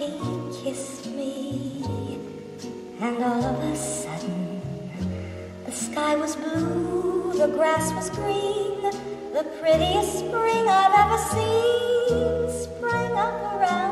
he kissed me, and all of a sudden the sky was blue, the grass was green, the prettiest spring I've ever seen sprang up around